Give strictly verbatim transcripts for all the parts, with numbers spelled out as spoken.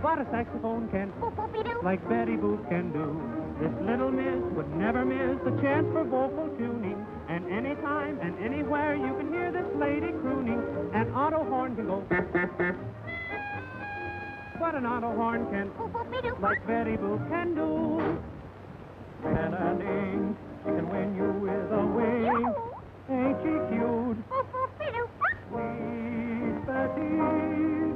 what a saxophone can, like Betty Boop can do. This little miss would never miss a chance for vocal tuning. And anytime and anywhere you can hear this lady crooning. An auto horn can go, what an auto horn can, like Betty Boop can do. And a ding, she can win you with a wink. Ain't she cute? Sweet Betty.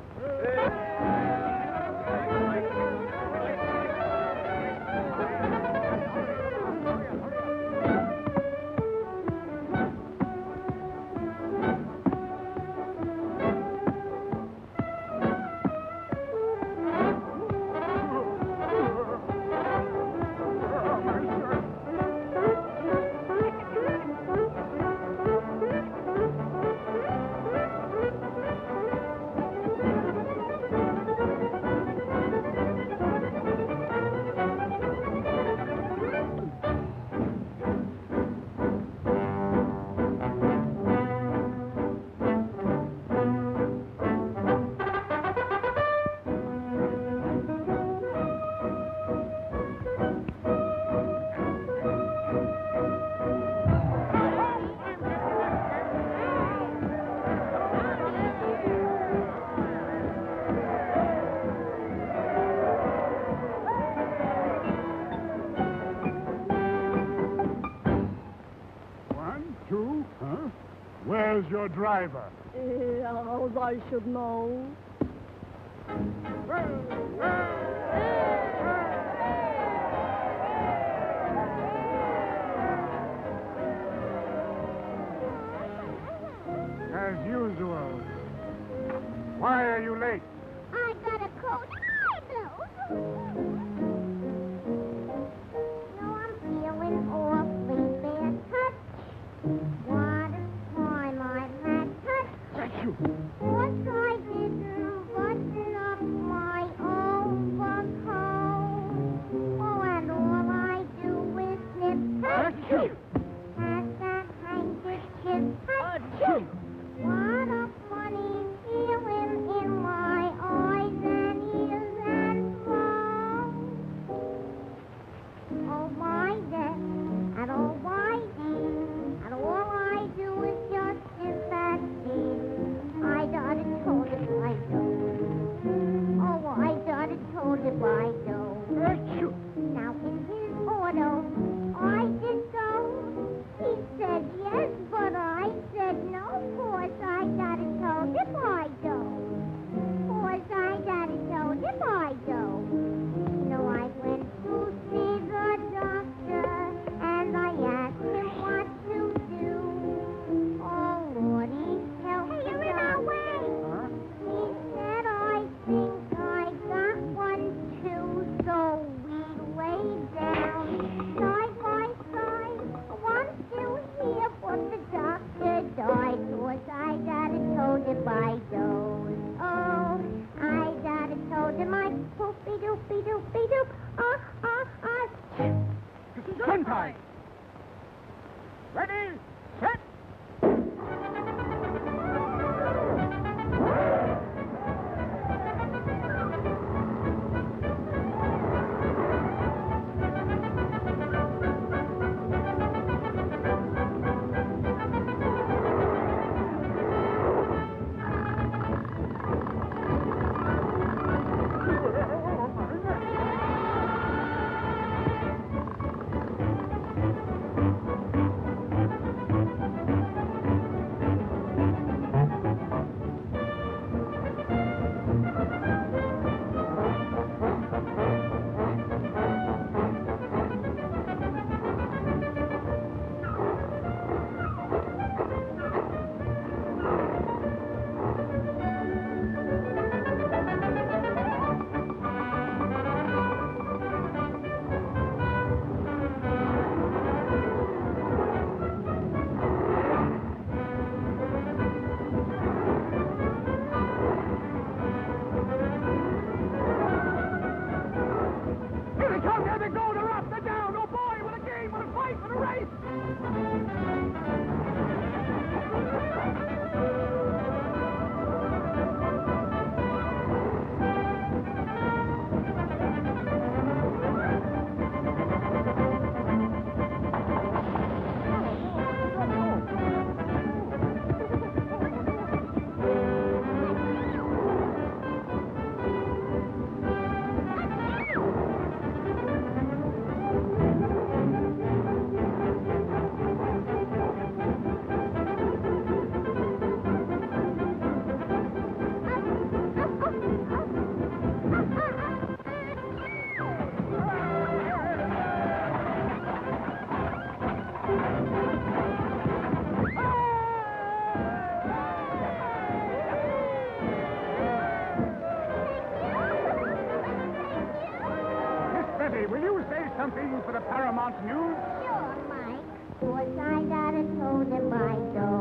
Where's your driver? Uh, I should know. As usual. Why are you late? I got a cold eye, No, I'm feeling awfully bad. Touch. What a time I've had. Touch. Thank you. Course I didn't button up my overcoat. Oh, and all I do is snip. Touch. you. Pass that handkerchief. Touch. What a funny feeling in my eyes and ears and throat. Oh, my day, and oh, my day, and all I do is just sit back there. I done it, told it, I do. Oh, I done it, told it, I do. Now, in his auto, I did go. He said yes, but I said no. Course I got it told if I do. Course I got it told if I do. No, I went to see the doctor, and I asked him what to do. Oh, Lordy, help me. Hey, you're in our way. Huh? He said, I think I got one too, so we lay down side by side. One still here, but the doctor died. Course I got it told him by those. Oh, I got it told him I poopy doopy doopy doop. Ah, ah, ah. Gun time. Ready, set. something for the Paramount News? Sure, Mike. Course I got a told him I do.